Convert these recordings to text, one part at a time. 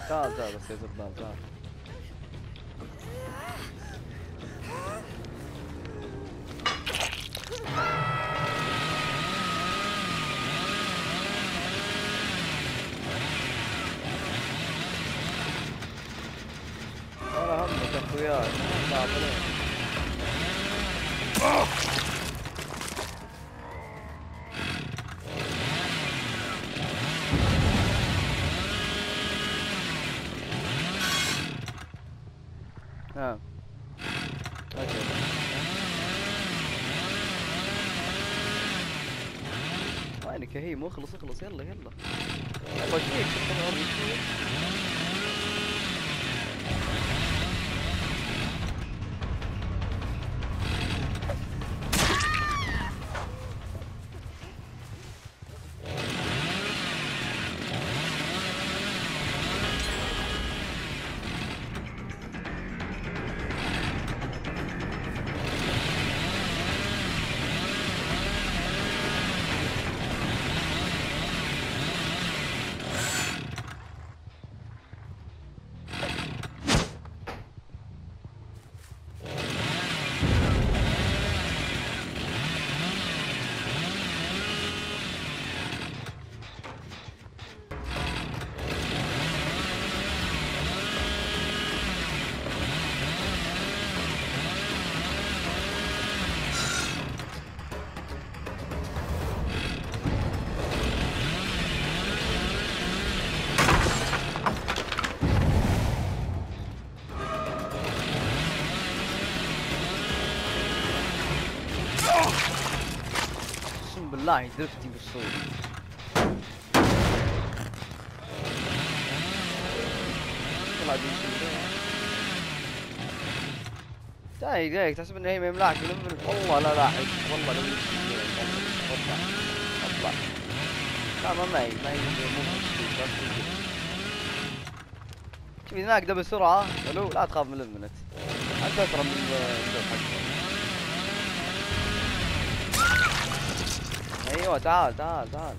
تعال تعال بس يا زبال تعال. ولا همك يا اخوياي، تعال عليك. ها اجل. وينك يا هيم؟ اخلص اخلص يلا يلا. يلا جيك شفت الارض يجيك. اقسم بالله درفتي بالصوت. طلع بيشيل. تاي جايك تحسب ان هي مملاك والله لا لاحق والله لو اطلع اطلع. لا ما معي مو شوف هناك ده بسرعة. الو لا تخاف من المنت، انت اسرع من الجو حقك. ايوه تعال تعال تعال.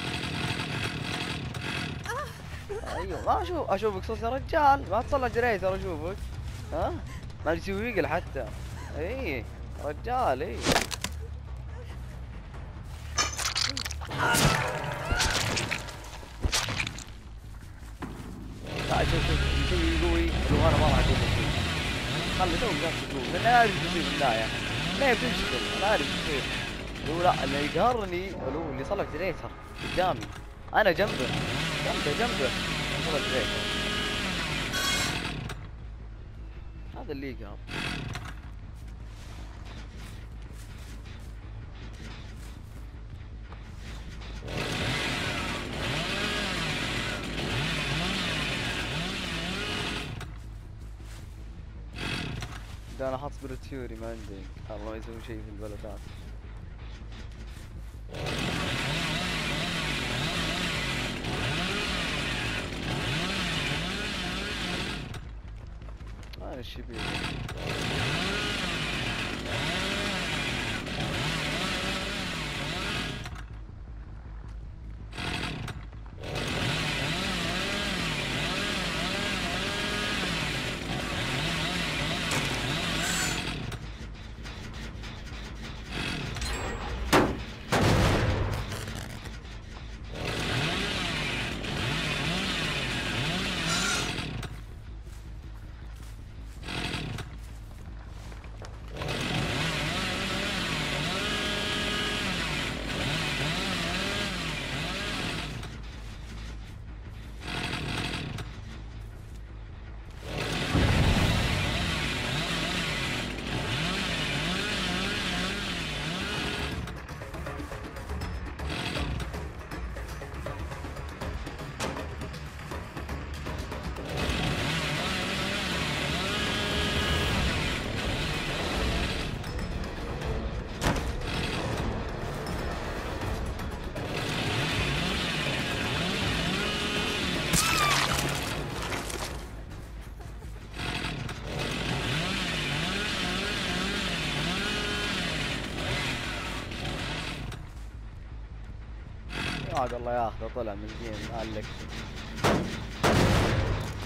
ايوه ما اشوفك صوت يا رجال، ما تصلح جريتر اشوفك. ها ما يسوي ويقل حتى. اي رجال اي. تعال شوف شوف يسوي قوي. لو انا ما راح اقول لك خلي تو نفسك قوي لان انا اعرف ايش يصير في النهاية. لا بتمشي انا اعرف ايش يصير. لو لا اللي يقهرني لو اللي صلح جريتر قدامي انا جنبه جنبه صلح جريتر. هذا اللي يقهر. ده انا حاط سبيريت ثيوري ما عندي. الله ما يسوي شيء في البلدات. انا الشبيه عاد الله ياخذه طلع من الجيم قال لك.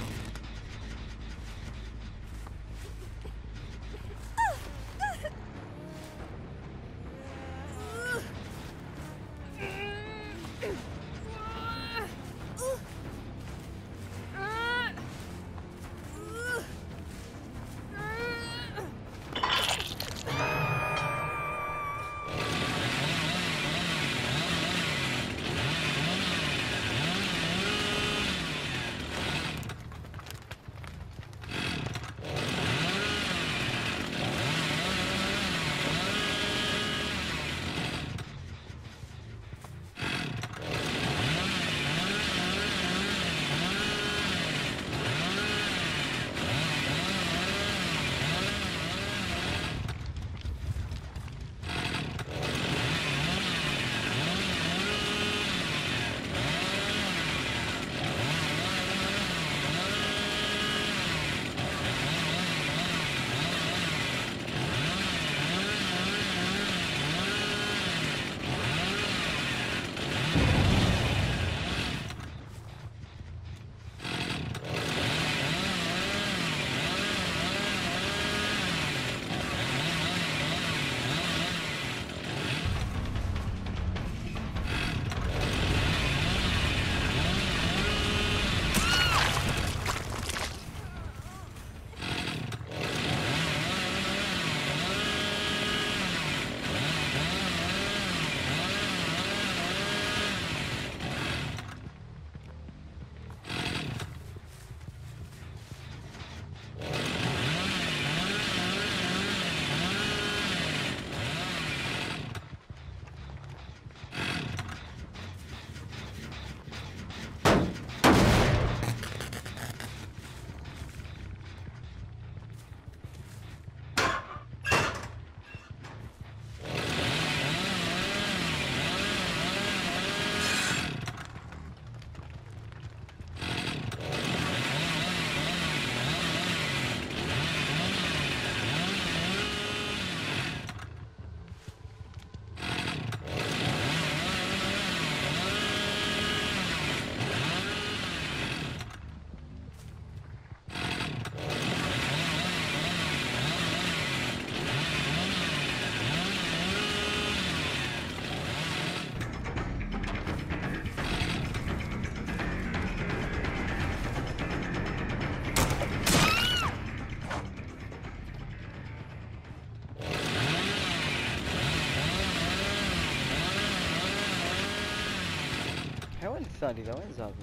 وين الثاني ذا؟ وين زابي؟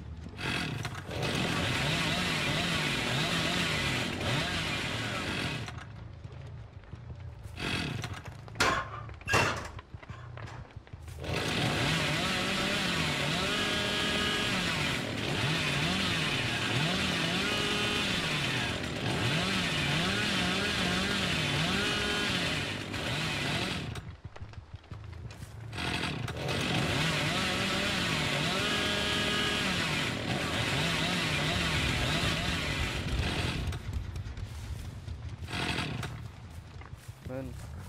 وين؟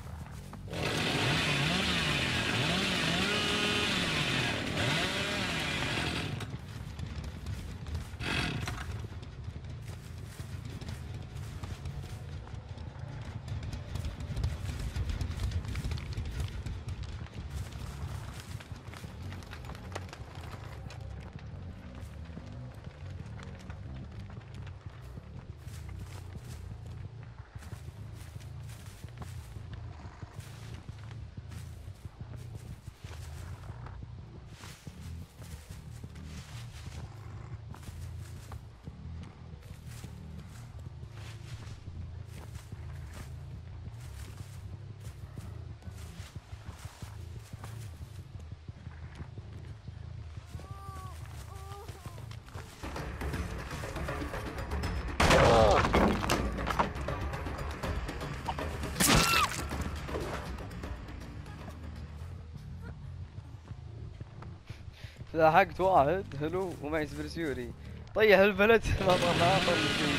لاحقت واحد هلو ومعي سبرسيوري طيح البلد ما طلع شيء.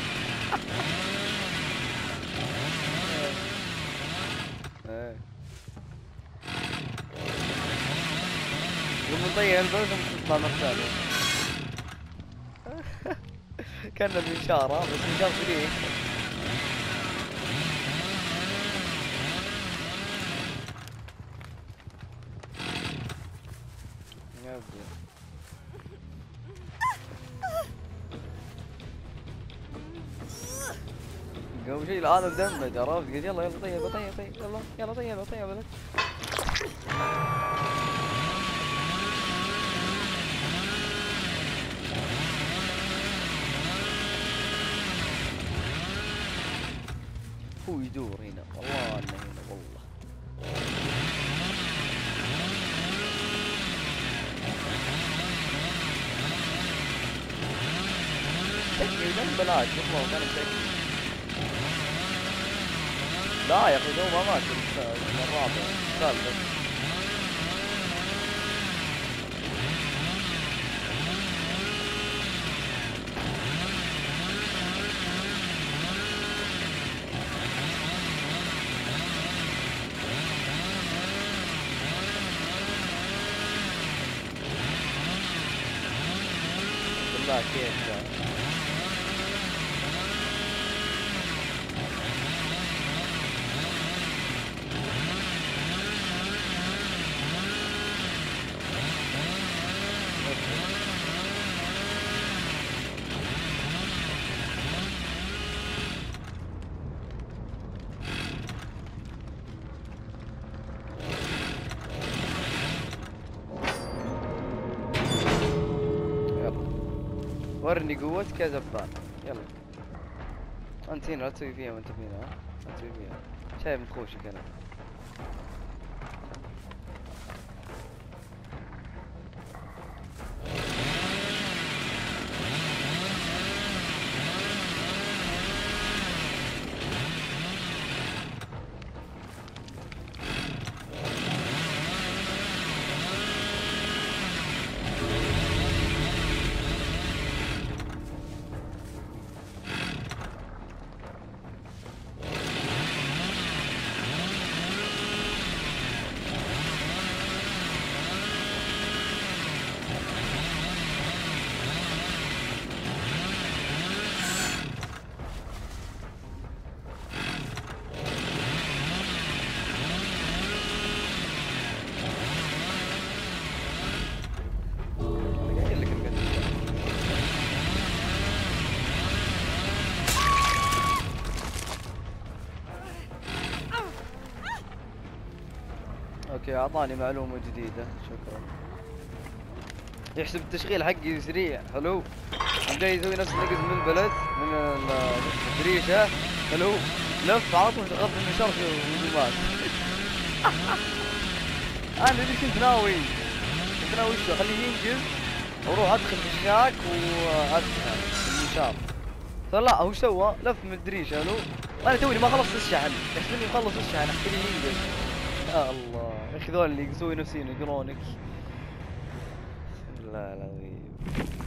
ايه يوم نطيح البلد تطلع مقتاله. كان بإشارة بس إشارة فريق. قبل شيء الآن مدمج عرفت؟ قلت يلا يلا طيب طيب طيب يلا يلا طيب طيب ولد. هو يدور هنا والله انه هنا والله. تكفي بلاش والله كان متأكد. لا يا اخي هو ما مات الرابع الثالث. بالله كيف ذا. ورني قوتك يا زبان. يلا انت هنا لا تسوي فيها وانت هنا. لا تسوي فيها شايف مخوشك انا. اوكي اعطاني معلومة جديدة شكرا. يحسب التشغيل حقي سريع. حلو. قام جاي يسوي نفس نقز من البلد من الدريشه. حلو. لف على طول غض النشر ومات. انا اللي كنت ناوي شو اخليه ينجز واروح ادخل في الشاك وادخل النشار. لا هو سوى لف من الدريشه. حلو. وانا توني ما خلصت الشحن، يحسبني مخلص الشحن اخليه ينجز. يا الله يا اخي ذول اللي يسوي نفسهم يقرونك. لا لا.